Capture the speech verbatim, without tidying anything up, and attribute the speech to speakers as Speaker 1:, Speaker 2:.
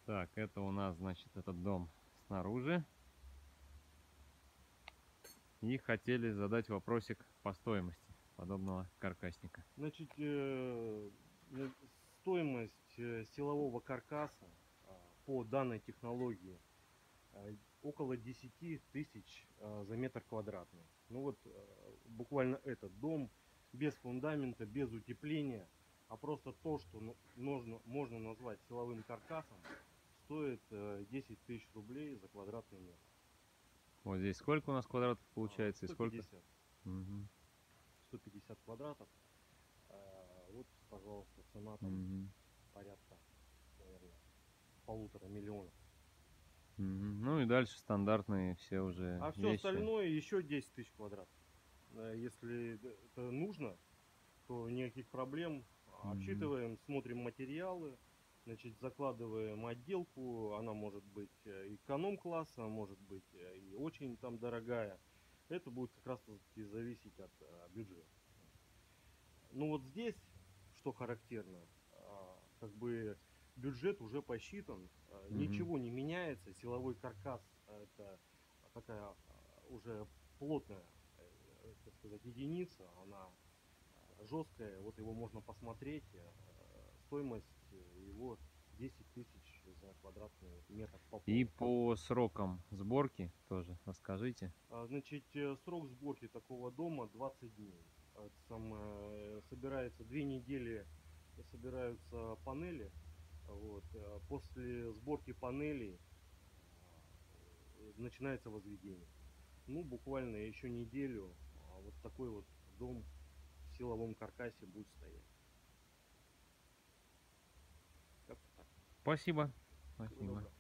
Speaker 1: Так, это у нас, значит, этот дом снаружи. И хотели задать вопросик по стоимости подобного каркасника.
Speaker 2: Значит, э, на- стоимость э, силового каркаса а, по данной технологии а, около десяти тысяч а, за метр квадратный. Ну вот э, буквально этот дом без фундамента, без утепления, а просто то, что ну, нужно, можно назвать силовым каркасом, стоит э, десять тысяч рублей за квадратный метр.
Speaker 1: Вот здесь сколько у нас квадратов
Speaker 2: А,
Speaker 1: получается и сколько?
Speaker 2: сто пятьдесят.
Speaker 1: Угу.
Speaker 2: сто пятьдесят квадратов. А, вот, пожалуйста, цена там
Speaker 1: Угу.
Speaker 2: порядка, наверное, полутора миллионов.
Speaker 1: Угу. Ну и дальше стандартные все уже
Speaker 2: А все
Speaker 1: вещи.
Speaker 2: остальное еще десять тысяч квадратов. Э, Если это нужно, то никаких проблем.
Speaker 1: Угу.
Speaker 2: Обсчитываем, смотрим материалы, значит, закладываем отделку. Она может быть э, эконом-класса, может быть э, и очень там дорогая. Это будет как раз таки зависеть от э, бюджета. Ну вот здесь, что характерно, а, как бы бюджет уже посчитан, а,
Speaker 1: Угу.
Speaker 2: ничего не меняется, силовой каркас а, это такая а, уже плотная, э, так сказать, единица, она а, жесткая, вот его можно посмотреть, э, стоимость его десять тысяч за квадратный метр по
Speaker 1: И
Speaker 2: полу.
Speaker 1: по срокам сборки тоже расскажите.
Speaker 2: А, Значит, э, срок сборки такого дома двадцать дней. Это самое, собирается две недели, собираются панели. Вот. э, После сборки панелей а, начинается возведение. Ну, буквально еще неделю а, вот такой вот дом в силовом каркасе будет стоять. Как-то так.
Speaker 1: Спасибо.
Speaker 2: Всего
Speaker 1: Спасибо.
Speaker 2: доброго.